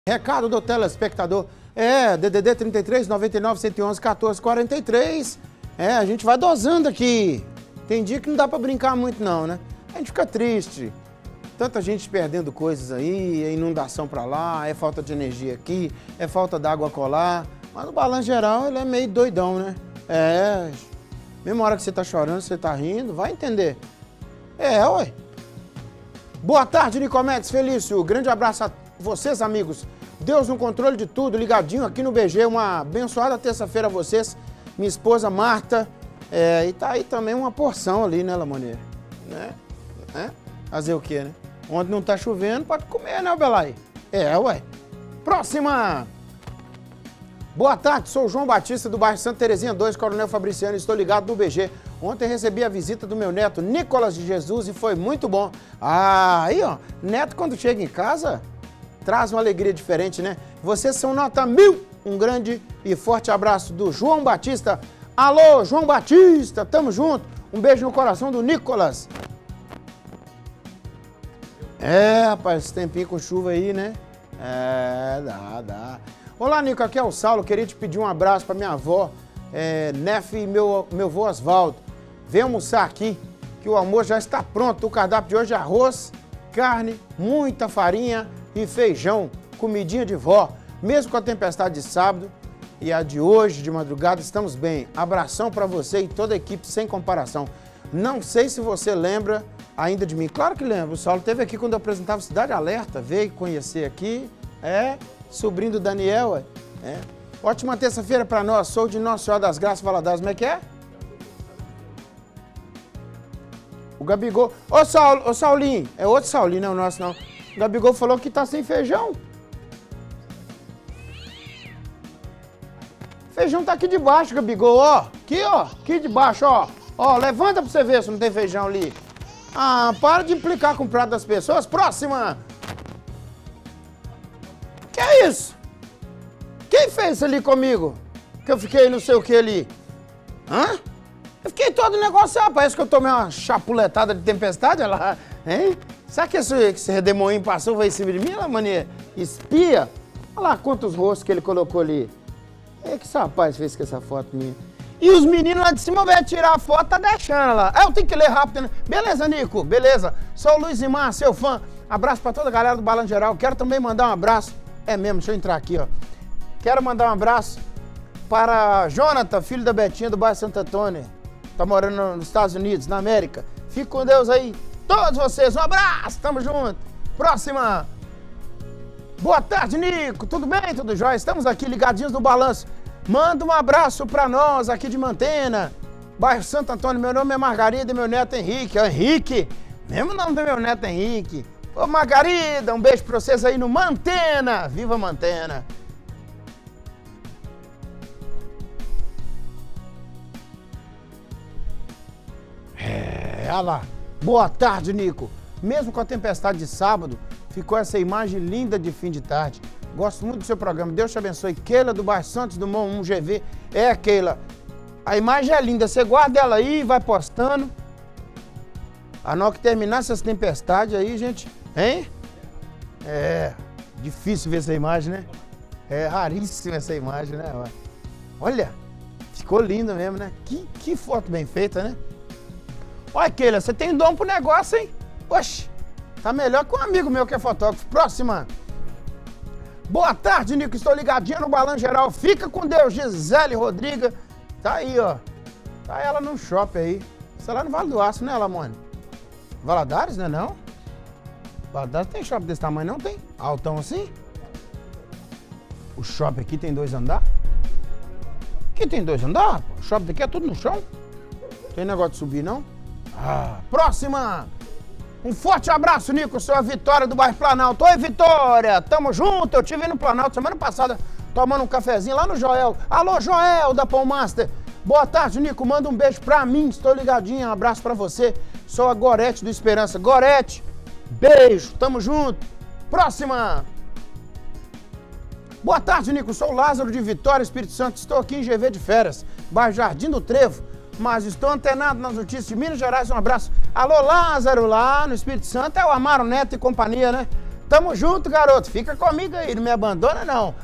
Recado do telespectador, DDD 33 99 111 14 43. A gente vai dosando aqui. Tem dia que não dá pra brincar muito não, né? A gente fica triste. Tanta gente perdendo coisas aí, é inundação pra lá, é falta de energia aqui, é falta d'água colar. Mas no balanço geral ele é meio doidão, né? Mesma hora que você tá chorando, você tá rindo, vai entender. Ué. Boa tarde, Nicomedes Felício. Grande abraço a vocês, amigos. Deus no controle de tudo, ligadinho aqui no BG. Uma abençoada terça-feira a vocês. Minha esposa Marta. E tá aí também uma porção ali, né, Lamoneira? Fazer o quê, né? Onde não tá chovendo, pode comer, né, Belai? Ué. Próxima! Boa tarde, sou o João Batista do bairro Santa Terezinha 2, Coronel Fabriciano, estou ligado no BG. Ontem recebi a visita do meu neto, Nicolas de Jesus, e foi muito bom. Aí, ó, neto quando chega em casa, traz uma alegria diferente, né? Vocês são nota 1000. Um grande e forte abraço do João Batista. Alô, João Batista, tamo junto. Um beijo no coração do Nicolas. Rapaz, esse tempinho com chuva aí, né? Dá. Olá, Nico, aqui é o Saulo. Queria te pedir um abraço pra minha avó, Nef e meu avô Osvaldo. Vem almoçar aqui, que o almoço já está pronto. O cardápio de hoje é arroz, carne, muita farinha e feijão, comidinha de vó. Mesmo com a tempestade de sábado e a de hoje, de madrugada, estamos bem. Abração pra você e toda a equipe sem comparação. Não sei se você lembra ainda de mim. Claro que lembro. O Saulo esteve aqui quando eu apresentava Cidade Alerta, veio conhecer aqui. Sobrinho do Daniel, Ótima terça-feira pra nós. Sou de Nossa Senhora das Graças, Valadares. Como é que é? O Gabigol. Ô Saulinho. É outro Saulinho, não é o nosso, não. O Gabigol falou que tá sem feijão. Feijão tá aqui debaixo, Gabigol, ó. Aqui, ó. Aqui debaixo, ó. Ó, levanta pra você ver se não tem feijão ali. Para de implicar com o prato das pessoas. Próxima. Que é isso? Quem fez isso ali comigo? Que eu fiquei não sei o que ali. Eu fiquei todo negociado. Parece que eu tomei uma chapuletada de tempestade, olha lá. Sabe que esse redemoinho passou, veio em cima de mim, ela mania espia? Olha lá quantos rostos que ele colocou ali. Que esse rapaz fez com essa foto minha. E os meninos lá de cima vão tirar a foto, tá deixando lá. Eu tenho que ler rápido, né? Beleza, Nico? Beleza. Sou o Luiz Imar, seu fã. Abraço pra toda a galera do Balanço Geral. Quero também mandar um abraço. Mesmo, deixa eu entrar aqui, ó. Quero mandar um abraço para Jonathan, filho da Betinha do bairro Santo Antônio. Tá morando nos Estados Unidos, na América. Fique com Deus aí. Todos vocês, um abraço, tamo junto. Próxima. Boa tarde, Nico. Tudo bem? Tudo jóia? Estamos aqui ligadinhos no Balanço. Manda um abraço pra nós aqui de Mantena, bairro Santo Antônio. Meu nome é Margarida e meu neto Henrique. Henrique, mesmo nome do meu neto Henrique. Ô, Margarida, um beijo pra vocês aí no Mantena. Viva Mantena. Olha lá. Boa tarde, Nico. Mesmo com a tempestade de sábado, ficou essa imagem linda de fim de tarde. Gosto muito do seu programa. Deus te abençoe. Keila do bairro Santos Dumont 1GV. Keila, a imagem é linda. Você guarda ela aí e vai postando. Na hora que terminar essas tempestades aí, gente... Difícil ver essa imagem, né? Raríssima essa imagem, né? Olha, ficou lindo mesmo, né? Que foto bem feita, né? Olha, Keila, você tem dom pro negócio, hein? Oxe, tá melhor que um amigo meu que é fotógrafo. Próxima. Boa tarde, Nico. Estou ligadinho no Balanço Geral. Fica com Deus, Gisele Rodriga. Tá aí, ó. Tá ela no shopping aí. Isso é lá no Vale do Aço, né, Lamone? Valadares, né, não? Valadares tem shopping desse tamanho, não tem? Altão assim? O shopping aqui tem 2 andares? Aqui tem 2 andares, pô. O shopping daqui é tudo no chão. Tem negócio de subir, não? Próxima! Um forte abraço, Nico. Sou a Vitória do bairro Planalto. Oi, Vitória! Tamo junto. Eu estive no Planalto semana passada tomando um cafezinho lá no Joel. Alô, Joel, da Pão Master. Boa tarde, Nico. Manda um beijo pra mim. Estou ligadinho. Um abraço pra você. Sou a Gorete do Esperança. Gorete, beijo. Tamo junto. Próxima! Boa tarde, Nico. Sou o Lázaro de Vitória, Espírito Santo. Estou aqui em GV de férias, bairro Jardim do Trevo. Mas estou antenado nas notícias de Minas Gerais. Um abraço. Alô, Lázaro, lá no Espírito Santo. É o Amaro Neto e companhia, né? tamo junto, garoto. Fica comigo aí, não me abandona não.